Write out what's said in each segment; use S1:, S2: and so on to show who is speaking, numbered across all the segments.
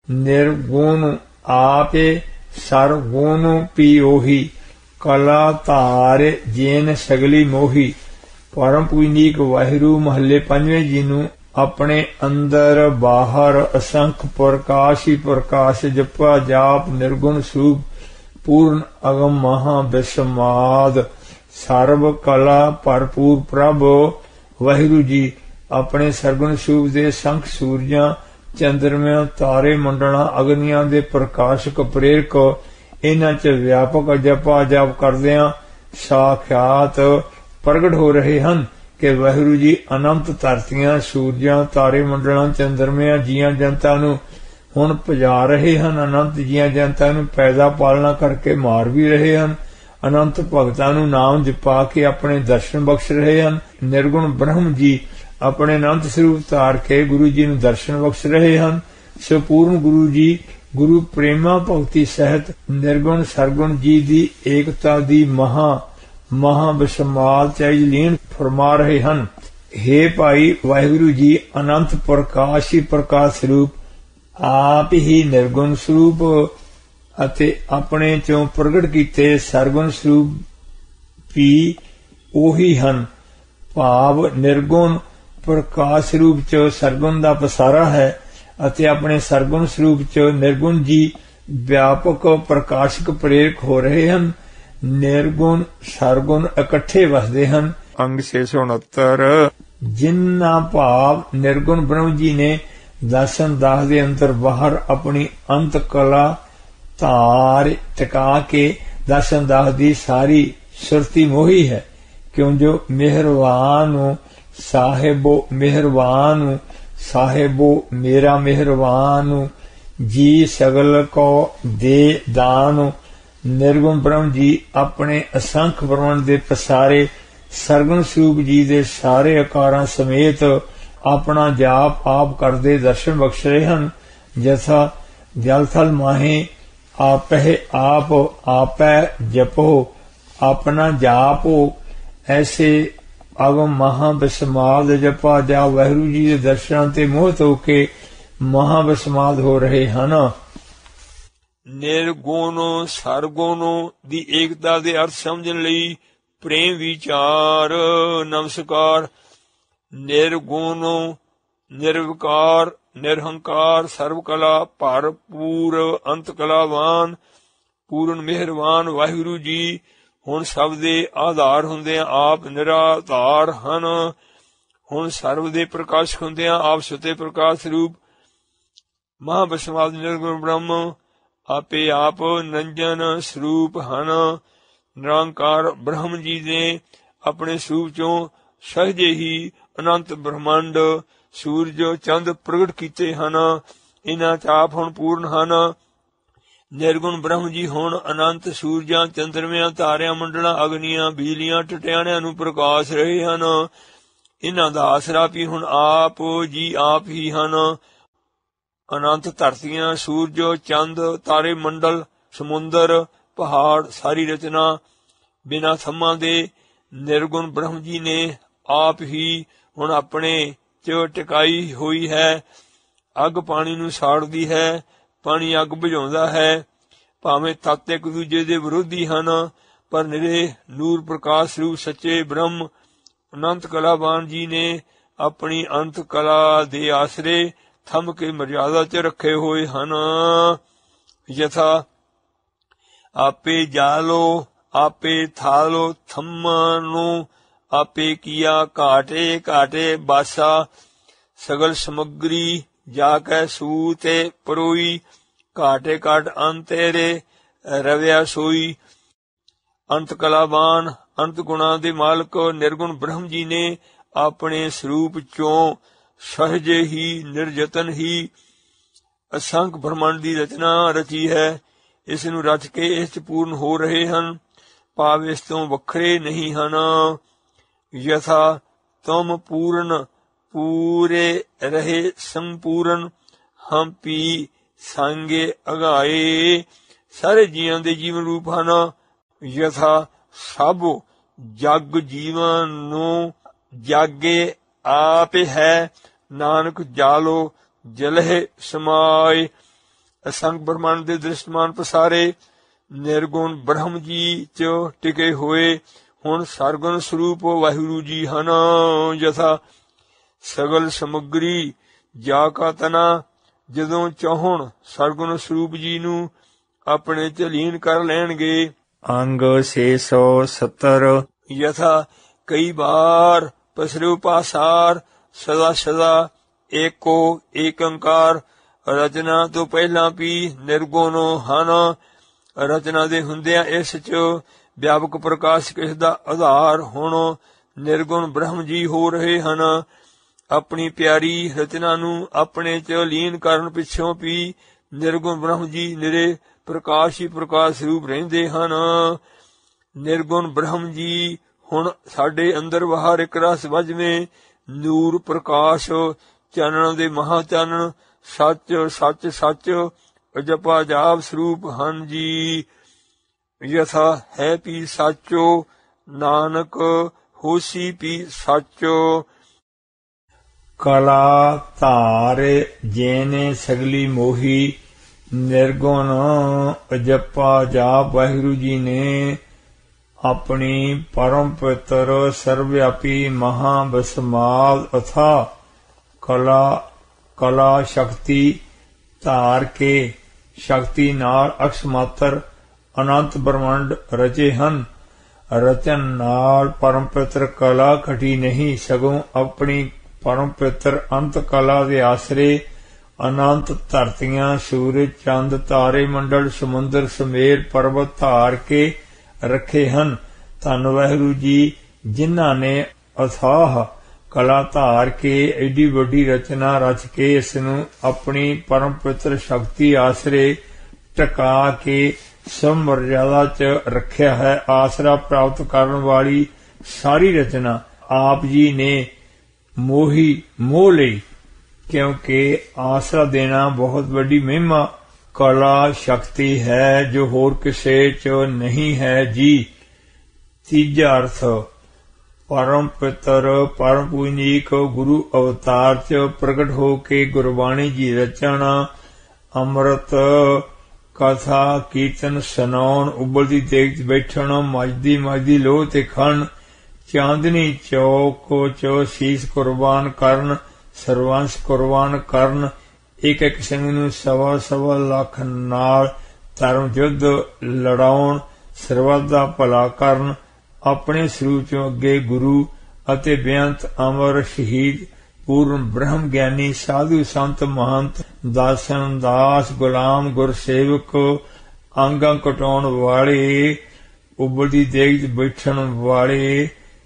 S1: निर्गुण आपे सरगुण पियोही, कला धार जेन सगली मोही। परम पूजनीक वाहिगुरु महले पंजवें जी नूं अपने अंदर बाहर असंख प्रकाश ही प्रकाश, जपा जाप निर्गुण स्वरूप पूर्ण अगम महा विस्माद सर्व कला भरपूर प्रभ वाहिगुरु जी अपने सरगुण स्वरूप दे संख सूरजां चंद्रमियां तारे मंडलां अग्नियां दे प्रकाशक प्रेरक इन्हां च व्यापक जपा जाप करदियां साख्यात प्रगट हो रहे हन कि वाहिगुरु जी अनंत धरतियां सूरजां तारे मंडलां चंद्रमियां जियां जनता नूं हुण भजा रहे हन, अनंत जियां जनता नूं पैदा पालना करके मार भी रहे हन, अनंत भगतां नूं नाम जपा के अपने दर्शन बख्श रहे हन। निर्गुण ब्रह्म जी अपने अनंत स्वरूप धार के गुरु जी नूं दर्शन बख्श रहे हन। संपूर्ण गुरु जी गुरु प्रेमा भगति सहित निर्गुण सरगुण जी दी एकता दी महा विस्माद चैज लीन फरमा रहे हन। हे भाई वाहिगुरु जी अनंत प्रकाश ही प्रकाश स्वरूप आप ही निर्गुण स्वरूप अते अपने चों प्रगट कीते सरगुण स्वरूप भी ओही हन। भाव निर्गुण प्रकाश रूप च सरगुण दा पसारा है अते अपने सरगुण स्वरूप च निर्गुण जी व्यापक प्रकाशक प्रेरक हो रहे हन। निर्गुण सरगुण इकट्ठे वसदे हन। अंग 669 जिन्ना भाव निर्गुण ब्रह्म जी ने दर्शन दास दे अंदर बाहर अपनी अंत कला धार टिका के दर्शन दास दी सारी सुरती मोही है। क्यों जो मेहरबान साहेबो मेरा मेहरबान जी सगल को दे दान। निर्गुण ब्रह्म जी अपने असंख ब्रह्मंड दे पसारे सरगुण स्वरूप जी दे सारे आकारां समेत अपना जाप आप करदे दर्शन बख्श रहे हन। जैसा जल थल माहे आपै जपो अपना जापो, ऐसे अगम महा विस्माद जपा जा वाहिगुरु जी दे दर्शनां ते मोहित होके महा विस्माद हो रहे हन। निर्गुण सरगुण दी एकता दे अर्थ समझण लई प्रेम विचार नमस्कार। निर्गुण निर्विकार निरहंकार सर्व कला भरपूर अंत कलावान पूर्ण मेहरबान वाहिगुरु जी हुण सब दे आधार हुंदियां आप निराधार हन। हुण सर्व दे प्रकाशक हुंदियां आप सुते प्रकाश रूप महाविस्माद निर्गुण ब्रह्म आपे आप नंजन स्वरूप हन। निरंकार ब्रह्म जी ने अपने स्वरूप चों सहजे ही अनंत ब्रह्मंड सूरज चंद प्रगट कीते हन। इन्हां च आप हुण पूर्ण हन। निर्गुण ब्रह्म जी हुण अनंत सूरजां चंद्रमियां तारियां मंडलां अग्नियां बिजलियां टटियाणियां नूं प्रकाश रहे हन। इन्हां दा आसरा भी हुण आप जी आप ही हन। अनंत धरतियां सूरज चंद तारे मंडल समुंदर पहाड़ सारी रचना बिना थम्मां दे निर्गुण ब्रह्म जी ने आप ही हुण अपने च टिकाई हुई है। अग पानी नूं साड़दी है, पानी अग बुझाउंदा है। भावें तत्त एक दूजे दे विरोधी हन पर निरे नूर प्रकाश रूप सच्चे ब्रह्म अनंत कलावान जी ने अपनी अंत कला दे आसरे थम के मर्यादा च रखे हुए हन। यथा आपे जालो आपे थालो थम्मनो आपे किया घाटे घाटे बासा सगल समग्री जाकै सूते परोई घाटे घाट अंतेरे रव्या सोई। अंत कलावान अंत गुणा दे मालक निर्गुण ब्रह्म जी ने अपने स्वरूप चों सहजे ही निर्जतन ही असंख ब्रह्मंड दी रचना रची है। इस नूं रच के इस च पूर्ण हो रहे हन, भाव इस तों वखरे नहीं हन। यथा तुम पूर्ण पूरे रहे संपूर्ण हम पी सांगे अगाए सारे जीवां दे जीवन रूप हन। यथा सब जग जीवन नूं जागे आप है नानक जालो जलह समाय। ਅਸੰਖ ਬ੍ਰਹਮੰਡ ਦੇ ਦ੍ਰਿਸ਼ਟਮਾਨ ਪਸਾਰੇ ਨਿਰਗੁਣ ਬ੍ਰਹਮ ਜੀ ਚ ਟਿਕੇ ਹੋਏ ਹੁਣ ਸਰਗੁਣ ਸਰੂਪ ਵਾਹਿਗੁਰੂ ਜੀ ਹਨ। ਜਥਾ ਸਗਲ ਸਮੱਗਰੀ ਜਾ ਕਾ ਤਨਾ, ਜਦੋਂ ਚਾਹੁਣ ਸਰਗੁਣ ਸਰੂਪ ਜੀ ਨੂੰ ਆਪਣੇ ਚ ਲੀਨ ਕਰ ਲੈਣਗੇ।
S2: ਅੰਗ 670
S1: ਯਥਾ ਕਈ ਬਾਰ ਪਸਰਿਉ ਪਾਸਾਰ, ਸਦਾ ਸਦਾ ਏਕੋ ਏਕੰਕਾਰ। ਰਚਨਾ ਤੋਂ ਪਹਿਲਾਂ ਵੀ ਨਿਰਗੁਣ ਹਨ, ਰਚਨਾ ਦੇ ਹੁੰਦਿਆਂ ਇਸ ਚ ਵਿਆਪਕ ਪ੍ਰਕਾਸ਼ ਕਿਸ ਦਾ ਆਧਾਰ ਹੁਣ ਨਿਰਗੁਣ ਬ੍ਰਹਮ ਜੀ ਹੋ ਰਹੇ ਹਨ। ਆਪਣੀ ਪਿਆਰੀ ਰਚਨਾ ਨੂੰ ਆਪਣੇ ਚ ਲੀਨ ਕਰਨ ਪਿੱਛੋਂ ਵੀ ਨਿਰਗੁਣ ਬ੍ਰਹਮ ਜੀ ਨਿਰੇ ਪ੍ਰਕਾਸ਼ ਹੀ ਪ੍ਰਕਾਸ਼ ਰੂਪ ਰਹਿੰਦੇ ਹਨ। ਨਿਰਗੁਣ ਬ੍ਰਹਮ ਜੀ ਹੁਣ ਸਾਡੇ ਅੰਦਰ ਬਾਹਰ ਇੱਕ ਰਸ ਵਜਵੇਂ ਨੂਰ ਪ੍ਰਕਾਸ਼ ਚਾਨਣ ਦੇ ਮਹਾ ਚਾਨਣ ਸੱਚ ਸੱਚ ਸੱਚ ਅਜਪਾ ਜਾਪ ਸਰੂਪ ਹਨ ਜੀ। ਯਥਾ ਹੈ ਪੀ ਸਾਚੋ ਨਾਨਕ ਹੋਸੀ ਪੀ ਸਾਚੋ।
S2: ਕਲਾ ਧਾਰ ਜੇਨੇ ਸਗਲੀ ਮੋਹੀ, ਨਿਰਗੁਣ ਅਜਪਾ ਜਾਪ। ਵਾਹਿਗੁਰੂ ਜੀ ਨੇ ਆਪਣੀ ਪਰਮ ਪਵਿੱਤਰ ਸਰਵਵਿਆਪੀ ਮਹਾ ਬਸਮਾਲ ਅਥਾ ਕਲਾ ਸ਼ਕਤੀ ਧਾਰ ਕੇ ਸ਼ਕਤੀ ਨਾਲ ਅਕਸ਼ ਮਾਤਰ ਅਨੰਤ ਬ੍ਰਹਮੰਡ ਰਚੇ ਹਨ। ਰਚਨ ਨਾਲ ਪਰਮ ਪਵਿੱਤਰ ਕਲਾ ਘਟੀ ਨਹੀਂ, ਸਗੋਂ ਆਪਣੀ ਪਰਮ ਪਵਿੱਤਰ ਅੰਤ ਕਲਾ ਦੇ ਆਸਰੇ ਅਨੰਤ ਧਰਤੀਆਂ ਸੂਰਜ ਚੰਦ ਤਾਰੇ ਮੰਡਲ ਸਮੁੰਦਰ ਸਮੇਰ ਪਰਬਤ ਧਾਰ ਕੇ ਰੱਖੇ ਹਨ। ਧੰਨ ਵਾਹਿਗੁਰੂ ਜੀ ਜਿਨ੍ਹਾਂ ਨੇ ਅਥਾਹ ਕਲਾ ਧਾਰ ਕੇ ਏਡੀ ਵੱਡੀ ਰਚਨਾ ਰਚ ਕੇ ਇਸ ਨੂੰ ਆਪਣੀ ਪਰਮ ਪਵਿੱਤਰ ਸ਼ਕਤੀ ਆਸਰੇ ਟਕਾ ਕੇ ਸਭ ਮਰਜ਼ਾਦਾ ਚ ਰੱਖਿਆ ਹੈ। ਆਸਰਾ ਪ੍ਰਾਪਤ ਕਰਨ ਵਾਲੀ ਸਾਰੀ ਰਚਨਾ ਆਪ ਜੀ ਨੇ ਮੋਹੀ ਮੋਹ ਲਈ, ਕਿਉਂਕਿ ਆਸਰਾ ਦੇਣਾ ਬਹੁਤ ਵੱਡੀ ਮਹਿਮਾ ਕਲਾ ਸ਼ਕਤੀ ਹੈ ਜੋ ਹੋਰ ਕਿਸੇ ਚ ਨਹੀਂ ਹੈ ਜੀ। ਤੀਜਾ ਅਰਥ ਪਰਮ ਪਵਿੱਤਰ ਪਰਮ ਪੂਜਨੀਕ ਗੁਰੂ ਅਵਤਾਰ ਚ ਪ੍ਰਗਟ ਹੋ ਕੇ ਗੁਰਬਾਣੀ ਜੀ ਰਚਣਾ, ਅੰਮ੍ਰਿਤ ਕਥਾ ਕੀਰਤਨ ਸੁਣਾਉਣ, ਉਬਲਦੀ ਦੇਗ ਚ ਬੈਠਣ, ਮੱਝਦੀ ਲੋਹ ਤੇ ਖਣ, ਚਾਂਦਨੀ ਚੌਕ ਚ ਸੀਸ ਕੁਰਬਾਨ ਕਰਨ, ਸਰਵੰਸ ਕੁਰਬਾਨ ਕਰਨ, ਇੱਕ ਇੱਕ ਸਿੰਘ ਨੂੰ ਸਵਾ ਲੱਖ ਨਾਲ ਧਰਮ ਯੁੱਧ ਲੜਾਉਣ, ਸਰਬੱਤ ਦਾ ਭਲਾ ਕਰਨ, ਆਪਣੇ ਸਰੂਪ ਚੋਂ ਅੱਗੇ ਗੁਰੂ ਅਤੇ ਬੇਅੰਤ ਅਮਰ ਸ਼ਹੀਦ ਪੂਰਨ ਬ੍ਰਹਮ ਗਿਆਨੀ ਸਾਧੂ ਸੰਤ ਮਹੰਤ ਦਾਸਨ ਦਾਸ ਗੁਲਾਮ ਗੁਰਸੇਵਕ ਅੰਗਾਂ ਕਟਾਉਣ ਵਾਲੇ, ਉਬਲਦੀ ਦੇਗ ਚ ਬੈਠਣ ਵਾਲੇ,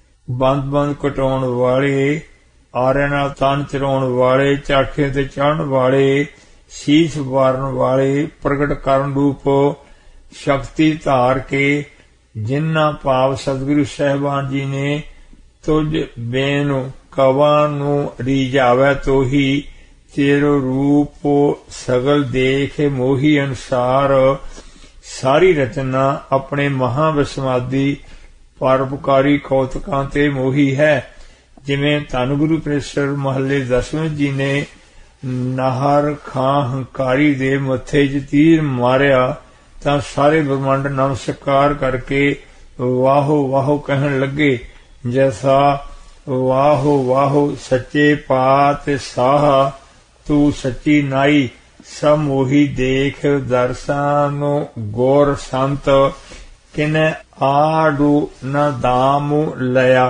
S2: ਬੰਦ ਕਟਾਉਣ ਵਾਲੇ, ਆਰਿਆਂ ਨਾਲ ਤਨ ਚਰਾਉਣ ਵਾਲੇ, ਝਾਠੇ ਤੇ ਚੜ੍ਹਨ ਵਾਲੇ, ਸੀਸ ਵਾਰਨ ਵਾਲੇ, ਪ੍ਰਗਟ ਕਰਨ ਰੂਪ ਸ਼ਕਤੀ ਧਾਰ ਕੇ ਜਿਨ੍ਹਾਂ ਭਾਵ ਸਤਿਗੁਰੂ ਸਾਹਿਬਾਨ ਜੀ ਨੇ ਤੁਝ ਬੇਨ ਕਵਾਂ ਨੂੰ ਰੀਝਾਵੈ ਤੋਹੀ, ਤੇਰੋ ਰੂਪ ਸਗਲ ਦੇਖੇ ਮੋਹੀ ਅਨੁਸਾਰ। ਸਾਰੀ ਰਚਨਾ ਆਪਣੇ ਮਹਾਵਿਸਮਾਦੀ ਪਰਉਪਕਾਰੀ ਕੌਤਕਾਂ ਤੇ ਮੋਹੀ ਹੈ। ਜਿਵੇਂ ਧੰਨ ਗੁਰੂ ਪ੍ਰੇਸ਼ਰ ਮਹੱਲੇ 10ਵੇਂ ਜੀ ਨੇ ਨਾਹਰ ਖਾਂ ਹੰਕਾਰੀ ਦੇ ਮੱਥੇ 'ਚ ਤੀਰ ਮਾਰਿਆ ਤਾਂ ਸਾਰੇ ਬ੍ਰਹਮੰਡ ਨਮਸਕਾਰ ਕਰਕੇ ਵਾਹੋ ਵਾਹੋ ਕਹਿਣ ਲੱਗੇ। ਜੈਸਾ ਵਾਹੋ ਵਾਹੋ ਸੱਚੇ ਪਾਤ ਸਾਹ, ਤੂੰ ਸੱਚੀ ਨਾਈ ਸਭ ਮੋਹੀ ਦੇਖ ਦਰਸਾਨੋ ਗੌਰ ਸੰਤ, ਕਿਨੇ ਆਡੂ ਨ ਦਾਮੂ ਲਿਆ,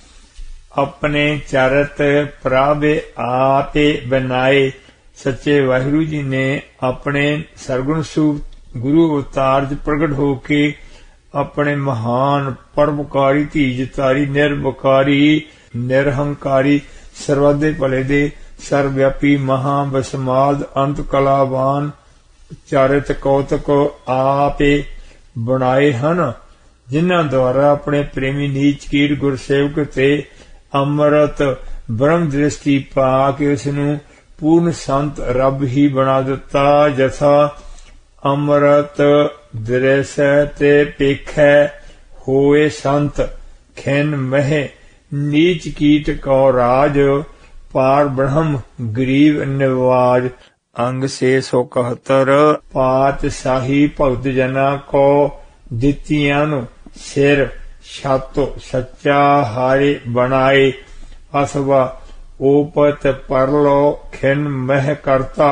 S2: ਆਪਣੇ ਚਰਤ ਪ੍ਰਾਵੇ ਆਪੇ ਬਣਾਏ। ਸੱਚੇ ਵਾਹਿਗੁਰੂ ਜੀ ਨੇ ਆਪਣੇ ਸਰਗੁਣ ਸਰੂਪ ਗੁਰੂ ਅਵਤਾਰ 'ਚ ਪ੍ਰਗਟ ਹੋ ਕੇ ਆਪਣੇ ਮਹਾਨ ਪਰਉਪਕਾਰੀ ਧੀਜਤਾਰੀ ਨਿਰਵਿਕਾਰੀ ਨਿਰਹੰਕਾਰੀ ਸਰਬੱਤ ਦੇ ਭਲੇ ਦੇ ਸਰਵਵਿਆਪੀ ਮਹਾਬਸਮਾਦ ਅੰਤ ਕਲਾਵਾਨ ਚਾਰਿਤ ਕੌਤਕ ਆਪੇ ਬਣਾਏ ਹਨ, ਜਿਨ੍ਹਾਂ ਦੁਆਰਾ ਆਪਣੇ ਪ੍ਰੇਮੀ ਨੀਚ ਕੀਟ ਗੁਰਸੇਵਕ ਤੇ ਅੰਮ੍ਰਿਤ ਬ੍ਰਹਮ ਦ੍ਰਿਸ਼ਟੀ ਪਾ ਕੇ ਉਸ ਨੂੰ ਪੂਰਨ ਸੰਤ ਰੱਬ ਹੀ ਬਣਾ ਦਿੱਤਾ। ਜਥਾ ਅੰਮ੍ਰਿਤ ਦ੍ਰਿਸ਼ੈ ਤੇ ਪੇਖੈ ਹੋਏ ਸੰਤ, ਖਿਨ ਮਹਿ ਨੀਚ ਕੀਟ ਕਉ ਰਾਜ, ਪਾਰ ਬ੍ਰਹਮ ਗਰੀਬ ਨਿਵਾਜ। अंग 671 पातशाही भगत जना को दितियां सिर छत सच्चा हारे बनाए अथवा ओपत परलो खिन मह करता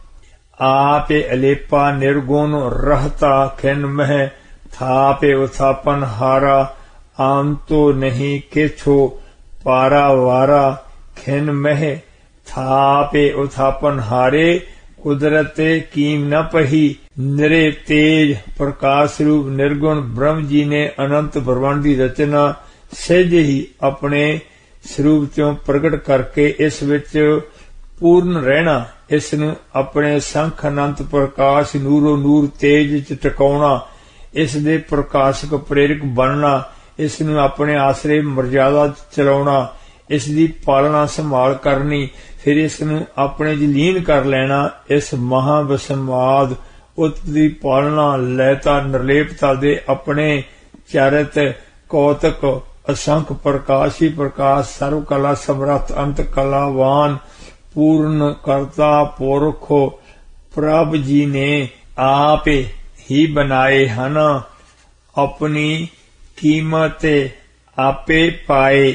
S2: आपे अलेपा निर्गुण रहता खिन मह थापे उत्थापन हारा आम तो नहीं किछो पारा वारा खिन मह थापे उत्थापन हारे कुदरते कीम न पही निरे तेज प्रकाश रूप निर्गुण ब्रह्म जी ने अनंत ब्रह्मांड की रचना सहज ही अपने स्वरूप चों प्रगट करके इस विच पूर्ण रहना इस नूं अपने संख अनंत प्रकाश नूरो नूर तेज च टिकाउणा इस दे प्रकाशक प्रेरक बनना इस नूं अपने आसरे मर्यादा चलाउणा इस दी पालना संभाल करनी फिर इस नूं अपने च लीन कर लेना इस महावसमाद उत्पत्ति पालना लयता निर्लेपता दे अपने चरित कौतक असंख प्रकाश ही प्रकाश सर्व कला समर्थ अंत कलावान पूर्ण करता पुरख प्रभ जी ने आप ही बनाए हन अपनी कीमत आपे पाए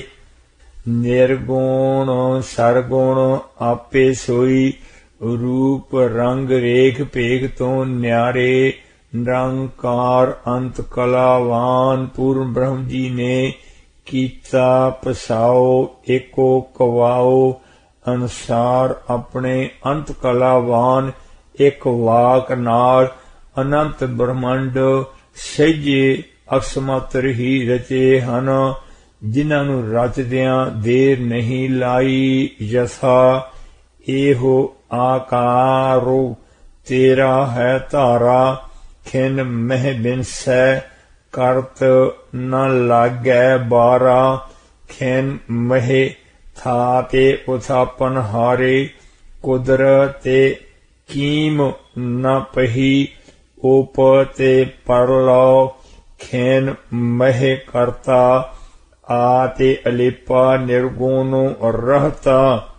S2: निर्गुण सरगुण आपे सोई रूप रंग रेख पेख तो न्यारे निरंकार अंत कलावान पूर्ण ब्रह्म जी ने कीता पसाओ एको कवाओ अनुसार अपने अंत कलावान एक वाक नाल अनंत ब्रह्मंड सजे अकस्मात ही रचे हन जिन्हां नूं रचदियां देर नहीं लाई यथा एहो आकारो तेरा है धारा खिन मह बिनसै करत न लागै बारा खिन महे थापे उत्थापन हारे कुदरते कीम न पही ओपते परलो खिन महे करता आते अलेपा निर्गुण रहता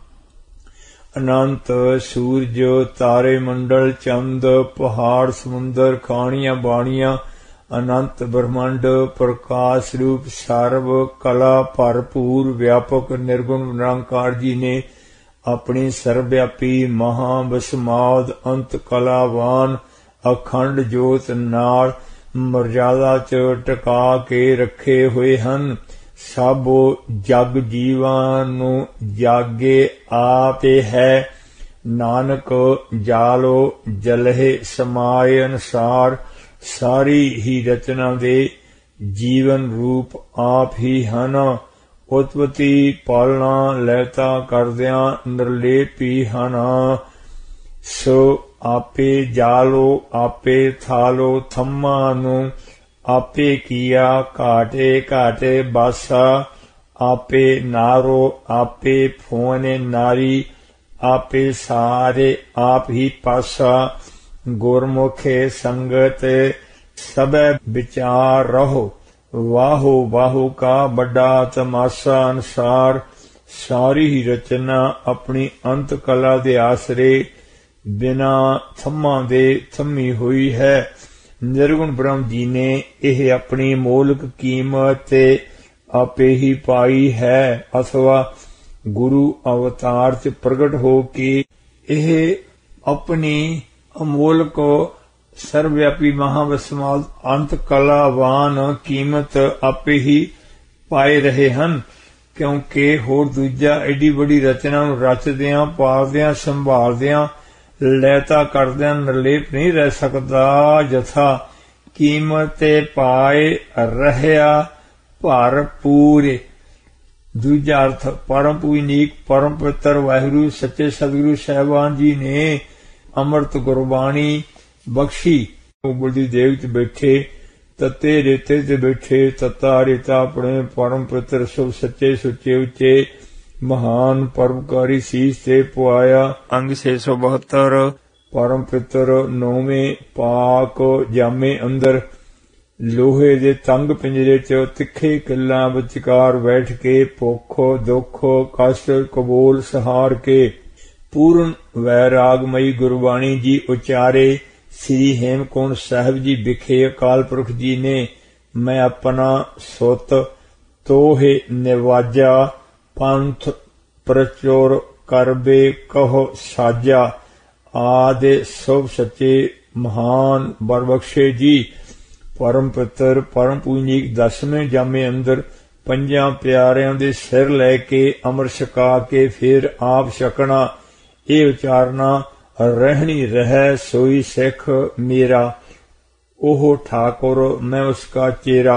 S2: अनंत सूरज तारे मंडल चंद पहाड़ समुंदर खाणियां बाणियां अनंत ब्रह्मांड प्रकाश रूप सर्व कला भरपूर व्यापक निर्गुण निरंकार जी ने अपनी सर्वव्यापी महावसमाद अंत कलावान अखंड जोत नाल मर्यादा च टका के रखे हुए हन सब जग जीवां नूं जागे आपे है नानक जालो जलहे समाए अनुसार सारी ही रचना दे जीवन रूप आप ही हन उत्पत्ति पालना लयता करदियां निर्लेपी हन सो आपे जालो आपे थालो थम्मा नूं आपे किया घाटे घाटे बासा आपे नारो आपे फोने नारी आपे सारे आप ही पासा गुरमुखे संगत सब विचार रहो वाहो वाहो का बड़ा तमाशा अनुसार सारी ही रचना अपनी अंत कला दे आसरे बिना थम्मा दे थम्मी हुई है निर्गुण ब्रह्म जी ने यह अपनी मोलक कीमत आपे ही पाई है अथवा गुरु अवतार च प्रगट हो के यह अपनी अमोलक सर्वव्यापी महावसमाद अंत कलावान कीमत आपे ही पाए रहे हन क्योंकि होर दूजा एडी बड़ी रचना रचदियां पालदियां संभालदियां लयता करदियां निर्लेप नहीं रह सकता जथा कीमत पाए रहया भरपूर दूजा अर्थ परम पूजनीक परम पवित्र वाहिगुरु सच्चे सतगुरु साहिबान जी ने अमृत गुरबाणी बख्शी बड़ी देव च बैठे तत्ते रेते च बैठे तत्ता रेता अपने परम पवित्र शुभ सच्चे सुचे उच्चे महान परोपकारी शीश से पुआया अंग 672 परम पितर नौवें पाक जामे अंदर लोहे दे तंग पिंजरे च तिखे किल्लां विचकार बैठ के भुख दुख कष्ट कबूल सहार के पूर्ण वैरागमयी गुरबाणी जी उचारे। श्री हेमकुंड साहिब जी विखे अकाल पुरख जी ने मैं अपना सुत तोहे निवाजा, पंथ प्रचुर करबे कहो साजा। आदि सब सच्चे महान बरबख्शे जी। परम पितर परम पूजनीक 10वें जामे अंदर ਪੰਜਾਂ ਪਿਆਰਿਆਂ ਦੇ ਸਿਰ ਲੈ ਕੇ ਅੰਮ੍ਰਿਤ ਛਕਾ ਕੇ ਫਿਰ ਆਪ ਛਕਣਾ। ਇਹ ਉਚਾਰਨਾ ਰਹਿਣੀ ਰਹਿ ਸੋਈ ਸਿੱਖ ਮੇਰਾ, ਉਹ ਠਾकुर मैं उसका चेरा।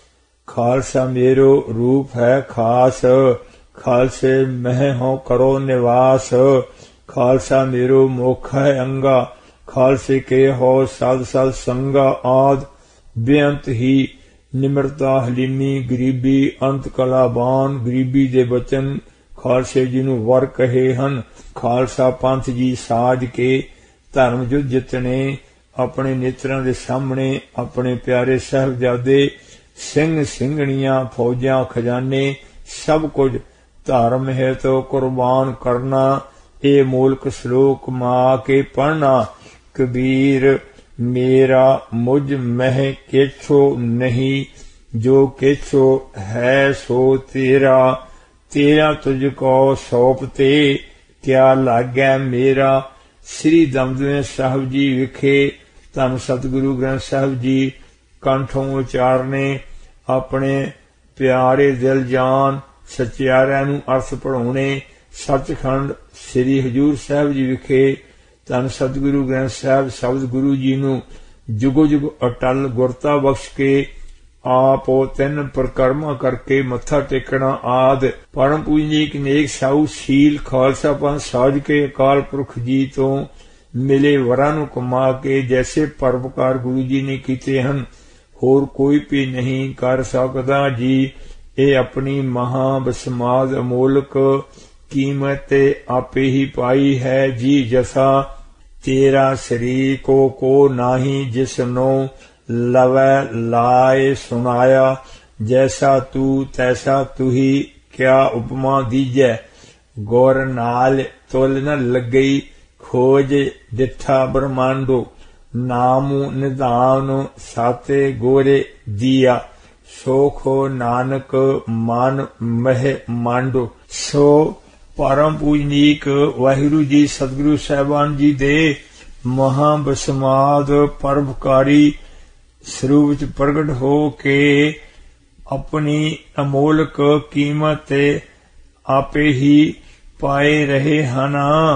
S2: खालसा मेरो रूप है खास, खालसे मह हो करो निवास। खालसा मेरो मुख है अंगा, खालसे के हो सद सद संगा। आद बेअंत ही निमरता हलीमी गरीबी, अंत कलाबान गरीबी दे बचन खालसे जी नूं वर कहे हन। खालसा पंथ जी साज के धर्म युद्ध जितने, अपने नेत्रां दे सामने अपने प्यारे साहिबजादे सिंह सिंघणियां फौजां खजाने सब कुछ धर्म है तो कुर्बान करना। ये मूलक श्लोक मां के पढ़ना। कबीर मेरा मुझ मह केछो नहीं, जो केछो है सो तेरा। तेरा तुझको सौंपते क्या लागै मेरा। श्री दमदमे साहिब जी विखे धन सतगुरु ग्रंथ साहिब जी कंठों उचारने। अपने प्यारे दिल जान सचियारिਆਂ ਨੂੰ अर्थ पढ़ाने। सचखंड श्री हजूर साहिब जी विखे धन सतगुरु ग्रंथ साहिब शब्द गुरु जी नूं जुगो जुग अटल गुरता बख्श के आप तिन परिक्रमा करके मत्था टेकना। आद परम पूजनीक नेक साहू शील खालसा पंथ साज के अकाल पुरख जी तो मिले वरां नूं कमा के जैसे परोपकार गुरु जी ने कीते हन होर कोई भी नहीं कर सकदा जी। ये अपनी महा बसमाद अमोलक कीमत आपे ही पाई है जी। जैसा तेरा शरीर को नाही जिसनो लवै लाए सुनाया। जैसा तू तैसा तू ही क्या उपमा दीजै। गौर नाल तुल न लगई खोज डिठा ब्रह्मांडो। नामु निधान साते गोरे दिया। सोखो नानक मन मह मांडो। सो परम पूजनीक वाहिगुरु जी सतगुरु साहिबान जी दे महाबसमाद परोपकारी स्वरूप च प्रगट हो के अपनी अमोलक कीमत आपे ही पाए रहे हन।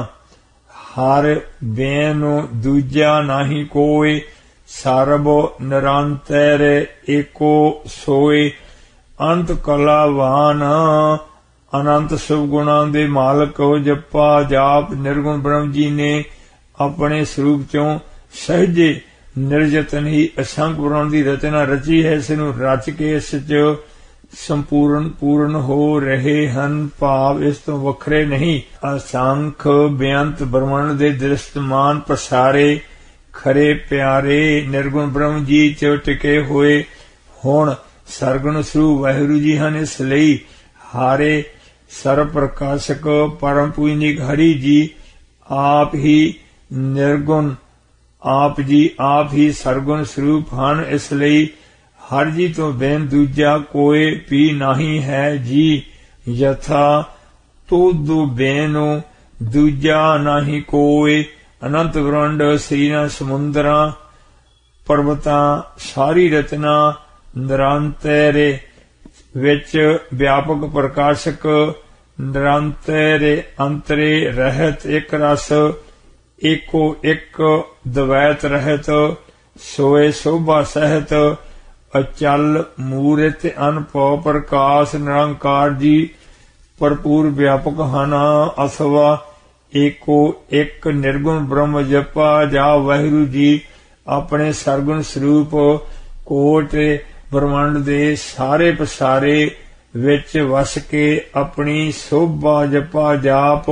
S2: हर बैन दूजा नाही कोय, सर्ब निरंतर एको सोए। अंत कलावान अनंत शुभ गुणा दे मालक जपा जाप। निर्गुण ब्रह्म जी ने अपने स्वरूप चों सहजे निर्जतन ही असंख्य पुराण की रचना रची है। इस नूं रच के इस च संपूर्ण पूर्ण हो रहे हन। भाव इस तो वखरे नहीं। असंख बेअंत ब्रह्मांड दे दृष्टमान पसारे खरे प्यारे निर्गुण ब्रह्म जी च टिके हुए हुण सरगुण स्वरूप वाहिगुरु जी हन। इस लई हारे सर्व प्रकाशक परम पूजनीक हरि जी आप ही निर्गुण, आप जी आप ही सरगुण स्वरूप हन। इस लई हर जी तो बैन दूजा कोई भी नहीं है जी। यथा तोदो बैनो दूजा नहीं कोई। अनंत ब्रह्मांड श्रीना समुद्रा पर्वतां सारी रचना निरंतर विच व्यापक प्रकाशक निरंतर अंतरे रहत एक रस एको एक द्वैत रहत सोए शोभा सहत अचल मूर्त अनपौ प्रकाश निरंकार जी भरपूर व्यापक हन। अथवा एको एक निर्गुण ब्रह्म जपा जा वाहिगुरु जी अपने सरगुण स्वरूप कोट ब्रह्मांड दे सारे पसारे विच वस के अपनी शोभा जपा जाप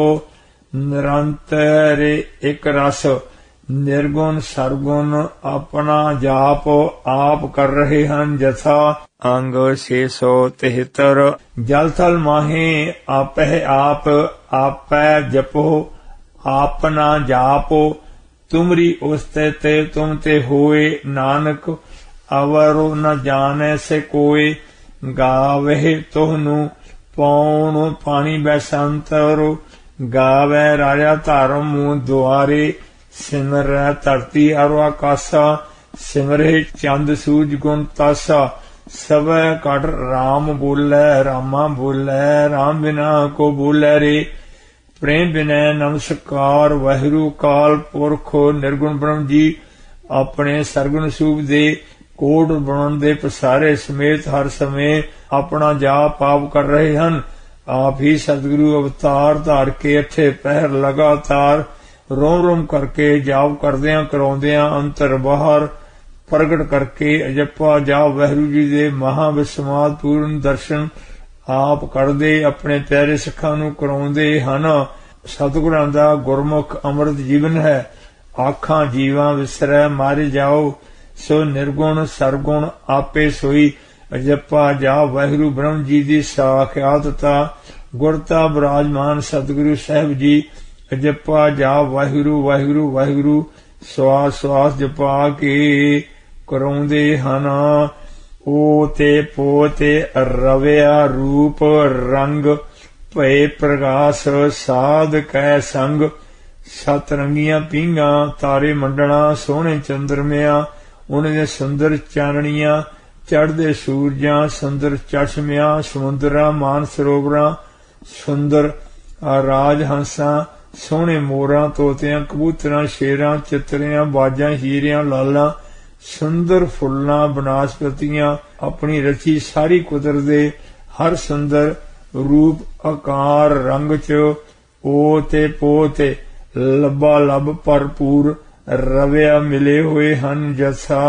S2: निरंतर एक रस निर्गुण सरगुण अपना जाप आप कर रहे हन। जथा अंग 673 जल थल माहे आपह आप आपै जपो आपना जापो तुमरी उस्ते ते तुम ते होए नानक अवरो न जाने से कोई गावे तोहनु पौन पानी बैसंतरो गावे राजा धर्म द्वारे सिमरै धरती अरु आकाशा सिमरे चंद सूरज गुण तासा सब कट राम बोले रामा बोले राम बिना को बोले रे प्रेम विनय नमस्कार वाहिगुरु काल पुरख निर्गुण ब्रह्म जी अपने सरगुण सूप दे कोट बणन दे प्रसारे समेत हर समय अपना जाप आप कर रहे हैं। आप ही सतगुरु अवतार धार के अठे पहर लगातार रोम रोम करके जाप करदियां कराउंदियां अंतर बाहर प्रगट करके अजप्पा जाप वाहिगुरु जी दे महाविस्माद पूर्ण दर्शन आप करदे अपने प्यारे सिखां नूं कराउंदे हन। सतगुरां दा गुरमुख अमृत जीवन है। आखां जीवां विसरै मारे जाओ सो निर्गुण सरगुण आपे सोई अजप्पा जाप वाहिगुरु ब्रह्म जी दी साख्यातता गुरता विराजमान सतगुरु साहिब जी अजप्पा जाप वाहिगुरु वाहिगुरु वाहिगुरु श्वास श्वास जपा के कराउंदे हन। ओ ते पोते रविया रूप रंग भय प्रकाश साध कै संग सतरंगियां पींगा तारे मंडला सोहने चंद्रमिया उन्हें सुंदर चाननियां चढ़दे सूरजां सुंदर चश्मिया समुद्रा मान सरोवरां सुंदर राजहंसां सोहने मोरां तोतियां कबूतरां शेरां चितरियां बाजां हीरियां लालां सुंदर फुल्लां बनस्पतियां अपनी रची सारी कुदरत दे हर सुंदर रूप आकार रंग च ओ ते पोते लब्बा लब भरपूर रविया मिले हुए हन जसा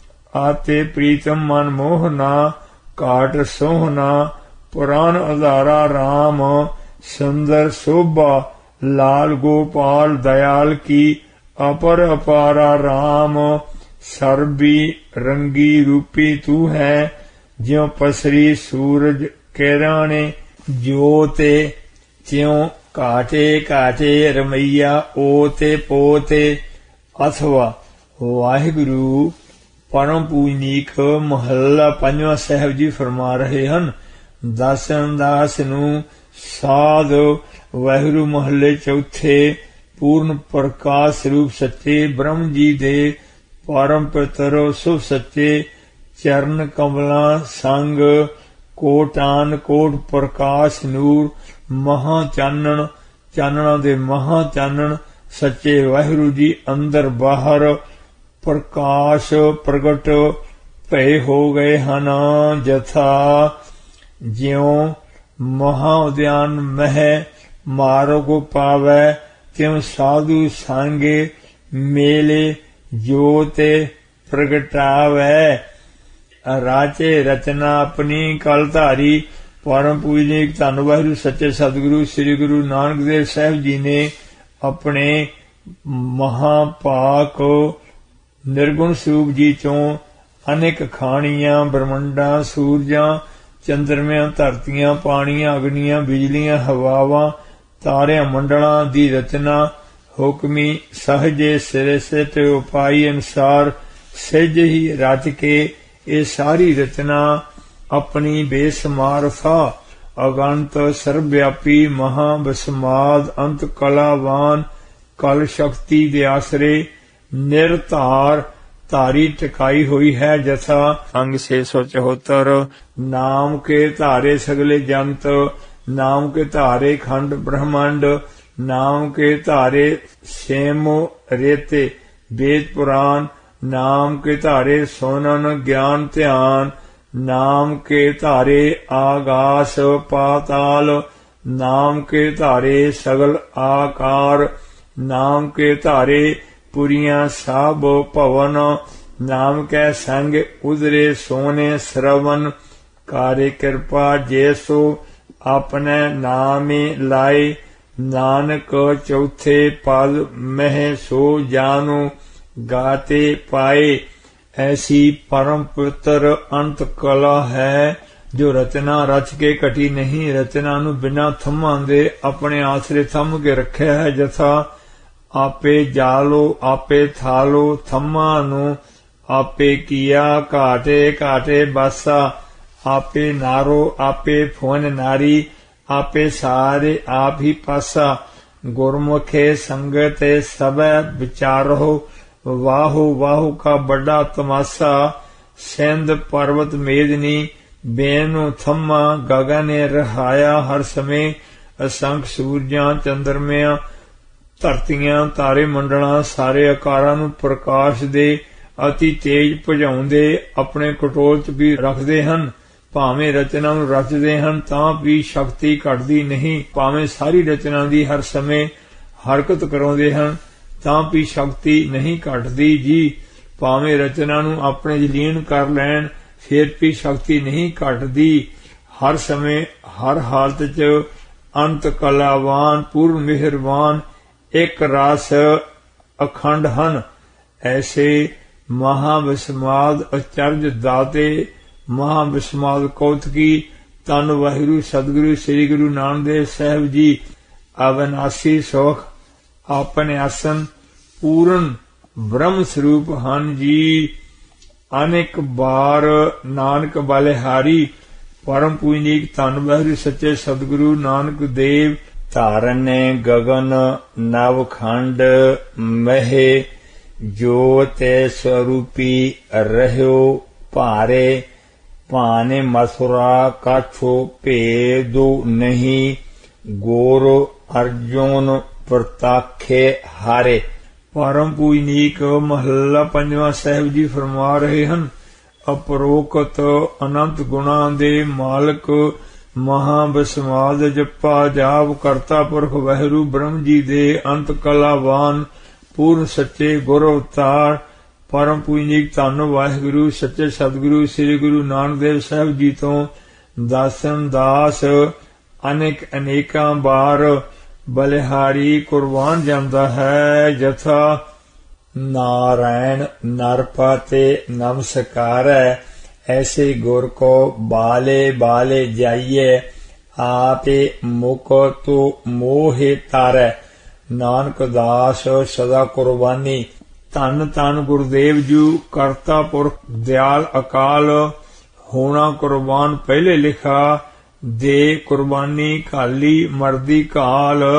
S2: आते प्रीतम मन मोहना काट सोहना पुराण आधारा राम सुंदर शोभा लाल गोपाल दयाल की अपर अपारा राम सर्बी रंगी रूपी तू है ज्यों पसरी सूरज केराने ज्योते त्यों काटे काटे रमैया ओते पोते अथवा वाहिगुरु परम पूजनीक महला पंजवा साहब जी फरमा रहे हैं। दासन दास नू साध वाहिगुरु महले चौथे पूर्ण प्रकाश रूप सच्चे ब्रह्म जी दे परम पितर शुभ सच्चे चरण कमला संग कोटान कोट प्रकाश नूर महा चानन चानना दे महा चानन सच्चे वाहिगुरु जी अंदर बाहर प्रकाश प्रगट भय हो गए हन। जथा ज्यों महा उद्यान मह मार्ग पावै त्यों साधु सांगे मेले ज्योते प्रगटावै राचे रचना अपनी कल धारी परम पूजनीक धन वाहिगुरु सच्चे सतगुरु श्री गुरु नानक देव साहिब जी ने अपने महापाक निर्गुण स्वरूप जी चों अनेक खाणियां ब्रह्मंडा सूरजां चंद्रमियां धरतियां पानियां अग्नियां बिजलियां हवावां तारियां मंडलां दी रचना हुक्मी सहजे सिरे से ते उपाई अनुसार सहज ही रच के ये सारी रचना अपनी बेसमारथा अगंत सर्वव्यापी महाविस्माद अंत कलावान कल शक्ति दे आसरे निर्धार धारी टिकाई हुई है। जथा अंग 674 नाम के धारे सगले जंत नाम के धारे खंड ब्रह्मांड नाम के धारे सेम रेते वेद पुराण नाम के धारे सोनन ज्ञान ध्यान नाम के धारे आकाश पाताल नाम के धारे सगल आकार नाम के धारे पुरियां सब भवन नाम के संग उदरे सोने श्रवण कार्य कृपा जैसो अपने नामे लाए नानक चौथे पद मह सो जानो गाते पाए। ऐसी परम पवित्र अंत कला है ਜੋ ਰਚਨਾ ਰਚ ਕੇ ਘਟੀ ਨਹੀਂ, ਰਚਨਾ ਨੂੰ ਬਿਨਾਂ ਥੰਮਾਂ ਦੇ ਆਪਣੇ ਆਸਰੇ ਥੰਮ ਕੇ ਰੱਖਿਆ ਹੈ। ਜਥਾ ਆਪੇ ਜਾਲੋ ਆਪੇ ਥਾਲੋ, ਥੰਮਾਂ ਨੂੰ ਆਪੇ ਕੀਆ, ਘਾਟੇ ਘਾਟੇ ਬਾਸਾ, ਆਪੇ ਨਾਰੋ ਆਪੇ ਫੁਨ ਨਾਰੀ, ਆਪੇ ਸਾਰੇ ਆਪ ਹੀ ਪਾਸਾ। ਗੁਰਮੁਖੇ ਸੰਗਤੇ ਸਭੈ ਵਿਚਾਰੋ, ਵਾਹੋ ਵਾਹੋ ਕਾ ਵੱਡਾ ਤਮਾਸਾ। ਸਿੰਧ ਪਰਵਤ ਮੇਦਨੀ ਬੇਨੁ ਥੰਮਾ, ਗਗਨੇ ਰਹਾਇਆ ਹਰ ਸਮੇਂ। ਅਸੰਖ ਸੂਰਜਾਂ ਚੰਦਰਮਿਆਂ, ਧਰਤੀਆਂ ਤਾਰੇ ਮੰਡਲਾਂ, ਸਾਰੇ ਆਕਾਰਾਂ ਨੂੰ ਪ੍ਰਕਾਸ਼ ਦੇ ਅਤੀ ਤੇਜ ਭਜਾਉਂਦੇ ਆਪਣੇ ਕਟੋਲ ਚ ਵੀ ਰੱਖਦੇ ਹਨ। ਭਾਵੇਂ ਰਚਨਾ ਨੂੰ ਰਚਦੇ ਹਨ ਤਾਂ ਵੀ ਸ਼ਕਤੀ ਘਟਦੀ ਨਹੀਂ, ਭਾਵੇਂ ਸਾਰੀ ਰਚਨਾ ਦੀ ਹਰ ਸਮੇਂ ਹਰਕਤ ਕਰਾਉਂਦੇ ਹਨ ਤਾਂ ਵੀ ਸ਼ਕਤੀ ਨਹੀਂ ਘਟਦੀ ਜੀ। ਭਾਵੇਂ ਰਚਨਾ ਨੂੰ ਆਪਣੇ ਚ ਲੀਨ ਕਰ ਲੈਣ ਫਿਰ ਵੀ ਸ਼ਕਤੀ ਨਹੀਂ ਘਟਦੀ। ਹਰ ਸਮੇਂ ਹਰ ਹਾਲਤ ਚ ਅੰਤ ਕਲਾਵਾਨ ਪੂਰਨ ਮਿਹਰਬਾਨ ਇੱਕ ਰਸ ਅਖੰਡ ਹਨ। ਐਸੇ ਮਹਾਵਿਸਮਾਦ ਅਚਰਜ ਦਾਤੇ, ਮਹਾਵਿਸਮਾਦ ਕੌਤਕੀ, ਧੰਨ ਵਾਹਿਗੁਰੂ ਸਤਿਗੁਰੂ ਸ੍ਰੀ ਗੁਰੂ ਨਾਨਕ ਦੇਵ ਸਾਹਿਬ ਜੀ। ਅਵਿਨਾਸੀ ਸੁਖ ਆਪਣੇ ਆਸਨ ਪੂਰਨ ਬ੍ਰਹਮ ਸਰੂਪ ਹਨ ਜੀ। ਅਨੇਕ ਬਾਰ ਨਾਨਕ ਬਲਿਹਾਰੀ, ਪਰਮ ਪੂਜਨੀਕ ਧੰਨ ਵਾਹਿਗੁਰੂ ਸੱਚੇ ਸਤਿਗੁਰੂ ਨਾਨਕ ਦੇਵ। ਧਾਰਨੇ ਗਗਨ ਨਵਖੰਡ ਮਹਿ, ਜੋ ਤੇ ਸਰੂਪੀ ਰਹਿਓ ਭਾਰੇ। ਭਾਨੇ ਮਥੁਰਾ ਕਾਛੋ ਭੇਦੋ ਨਹੀਂ, ਗੋਰ ਅਰਜੁਨ ਪ੍ਰਤਾਖੇ ਹਾਰੇ। ਪਰਮ ਪੂਜਨੀਕ ਮਹੱਲਾ ਪੰਜਵਾਂ ਸਾਹਿਬ ਜੀ ਫਰਮਾ ਰਹੇ ਹਨ, ਅਪਰੋਕਤ ਅਨੰਤ ਗੁਣਾਂ ਦੇ ਮਾਲਕ ਮਹਾਬਿਸਮਾਦ ਜਪਾ ਜਾਪ ਕਰਤਾ ਪੁਰਖ ਵਾਹਿਗੁਰੂ ਬ੍ਰਹਮ ਜੀ ਦੇ ਅੰਤ ਕਲਾਵਾਨ ਪੂਰਨ ਸੱਚੇ ਗੁਰ ਅਵਤਾਰ ਪਰਮ ਪੂਜਨੀਕ ਧੰਨ ਵਾਹਿਗੁਰੂ ਸੱਚੇ ਸਤਿਗੁਰੂ ਸ੍ਰੀ ਗੁਰੂ ਨਾਨਕ ਦੇਵ ਸਾਹਿਬ ਜੀ ਤੋਂ ਦਾਸਨ ਦਾਸ ਅਨੇਕ ਅਨੇਕਾਂ ਬਾਰ ਬਲਿਹਾਰੀ ਕੁਰਬਾਨ ਜਾਂਦਾ ਹੈ। ਜਥਾ नारायण नरपते नमस्कार, ऐसे गुर को बाले बाले जाइए, आपे मुख तो मोहे तारै। नानक दास सदा कुर्बानी। धन धन गुरुदेव जी करता पुरख दयाल अकाल, होना कुर्बान पहले लिखा, दे कुर्बानी काली मर्दी काल।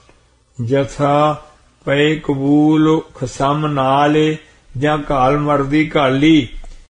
S2: जथा पै कबूल खसम नाल, ਜਾਂ ਘਾਲ ਮਰਦੀ ਘਾਲੀ।